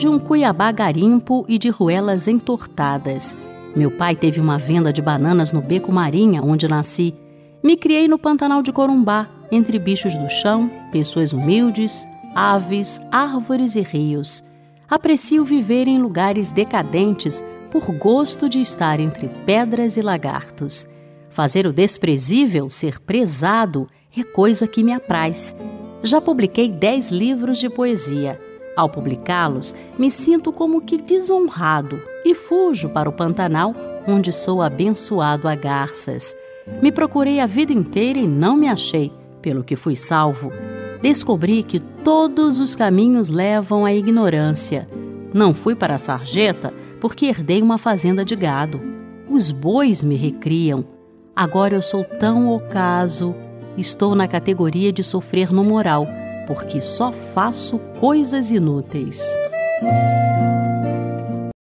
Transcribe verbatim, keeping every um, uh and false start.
de um cuiabá garimpo e de ruelas entortadas. Meu pai teve uma venda de bananas no Beco Marinha, onde nasci. Me criei no Pantanal de Corumbá, entre bichos do chão, pessoas humildes, aves, árvores e rios. Aprecio viver em lugares decadentes por gosto de estar entre pedras e lagartos. Fazer o desprezível ser prezado é coisa que me apraz. Já publiquei dez livros de poesia. Ao publicá-los, me sinto como que desonrado e fujo para o Pantanal, onde sou abençoado a garças. Me procurei a vida inteira e não me achei, pelo que fui salvo. Descobri que todos os caminhos levam à ignorância. Não fui para a sarjeta porque herdei uma fazenda de gado. Os bois me recriam. Agora eu sou tão ocaso. Estou na categoria de sofrer no moral, porque só faço coisas inúteis.